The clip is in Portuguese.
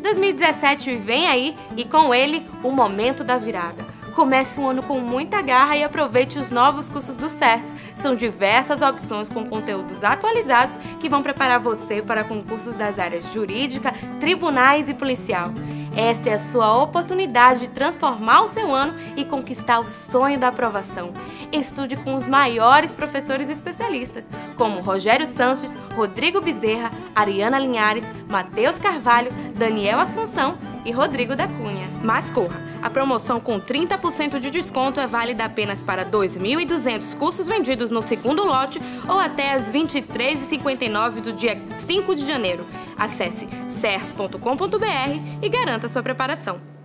2017 vem aí e com ele o momento da virada. Comece um ano com muita garra e aproveite os novos cursos do SERS. São diversas opções com conteúdos atualizados que vão preparar você para concursos das áreas jurídica, tribunais e policial. Esta é a sua oportunidade de transformar o seu ano e conquistar o sonho da aprovação. Estude com os maiores professores especialistas, como Rogério Sanches, Rodrigo Bezerra, Ariana Linhares, Matheus Carvalho, Daniel Assunção e Rodrigo da Cunha. Mas corra! A promoção com 30% de desconto é válida apenas para 2.200 cursos vendidos no segundo lote ou até às 23h59 do dia 5 de janeiro. Acesse sers.com.br e garanta sua preparação.